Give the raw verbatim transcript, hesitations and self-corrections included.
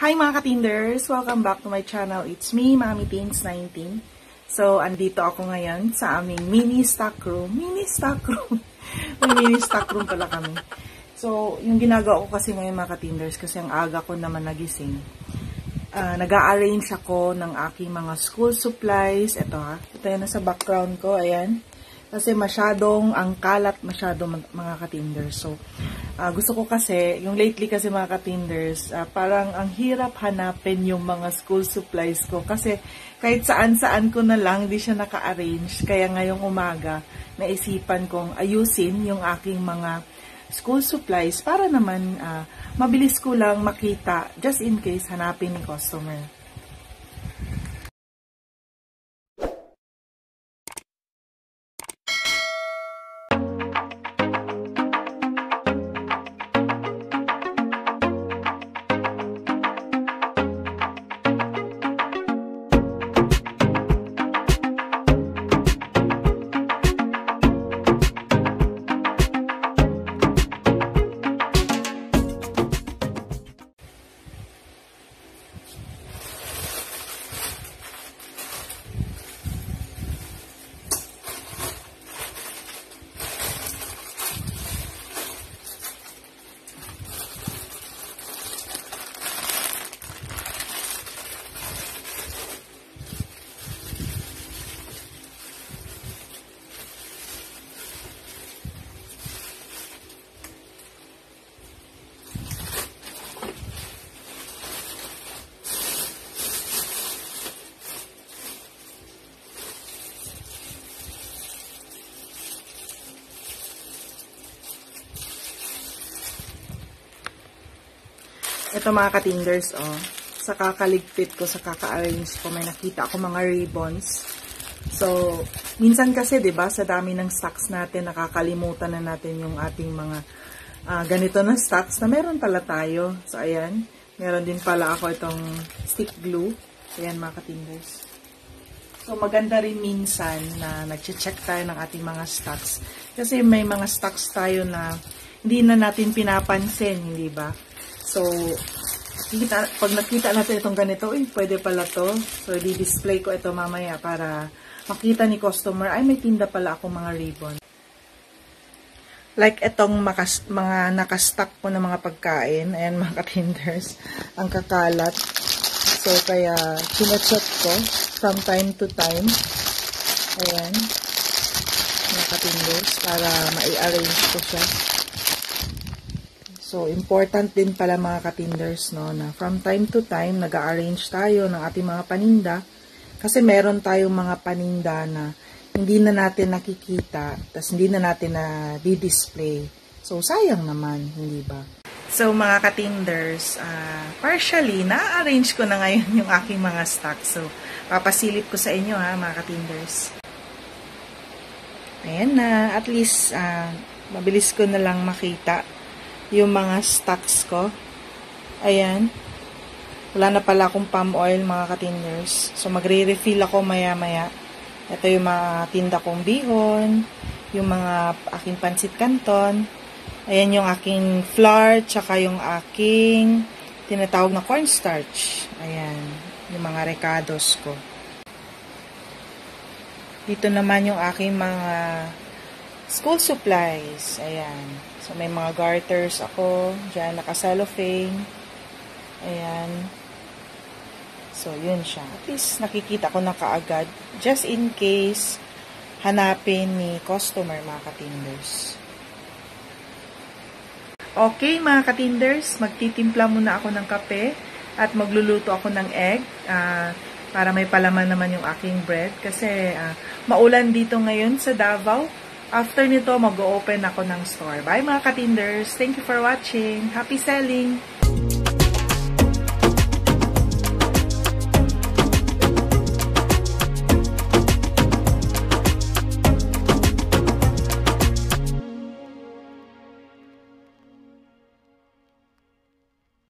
Hi mga katinders! Welcome back to my channel. It's me, Mami Teens nineteen. So, andito ako ngayon sa aming mini stock room. Mini stock room! May mini stock room pala kami. So, yung ginagawa ko kasi ngayon mga katinders, kasi ang aga ko naman nagising, uh, nag-a-arrange ako ng aking mga school supplies. Ito ha, ito yung nasa background ko, ayan. Kasi masyadong ang kalat, masyadong mga katinders. So, uh, gusto ko kasi, yung lately kasi mga katinders, uh, parang ang hirap hanapin yung mga school supplies ko. Kasi kahit saan-saan ko na lang, di siya naka-arrange. Kaya ngayong umaga, naisipan kong ayusin yung aking mga school supplies para naman uh, mabilis ko lang makita just in case hanapin ni customer. Ito mga katinders, oh, sa kakaligpit ko, sa kaka-arrange ko, may nakita ako mga ribbons. So, minsan kasi, di ba, sa dami ng stocks natin, nakakalimutan na natin yung ating mga uh, ganito na stocks na meron pala tayo. So, ayan, meron din pala ako itong stick glue. Ayan mga katinders. So, maganda rin minsan na nag-check tayo ng ating mga stocks. Kasi may mga stocks tayo na hindi na natin pinapansin, hindi ba? So, kita, pag nakita natin itong ganito, uy, pwede pala to. So, di-display ko ito mamaya para makita ni customer, ay, may tinda pala ako mga ribbon. Like itong makas, mga nakastock po ng mga pagkain. Ayan mga katinders, ang kakalat. So, kaya chinecheck ko from time to time. Ayan, mga katinders, para ma-arrange ko siya. So, important din pala mga katinders, no, na from time to time, nag-a-arrange tayo ng ating mga paninda. Kasi meron tayong mga paninda na hindi na natin nakikita, tas hindi na natin na di-display. So, sayang naman, hindi ba? So, mga katinders, uh, partially, na-arrange ko na ngayon yung aking mga stock. So, papasilip ko sa inyo ha, mga katinders. Ayan na, at least, uh, mabilis ko na lang makita yung mga stocks ko. Ayan. Wala na pala akong palm oil mga katinders. So, magre-refill ako maya-maya. Ito yung mga tinda kong bihon, yung mga aking pansit canton. Ayan yung aking flour, tsaka yung aking tinatawag na cornstarch. Ayan. Yung mga recados ko. Dito naman yung aking mga school supplies. Ayan. So, may mga garters ako. Diyan, naka-cellophane. Ayan. So, yun siya. At least, nakikita ko na kaagad. Just in case, hanapin ni customer, mga katinders. Okay, mga katinders. Magtitimpla muna ako ng kape. At magluluto ako ng egg. Uh, para may palaman naman yung aking bread. Kasi, uh, maulan dito ngayon sa Davao. After nito, mag-o-open ako ng store. Bye mga katinders! Thank you for watching! Happy selling!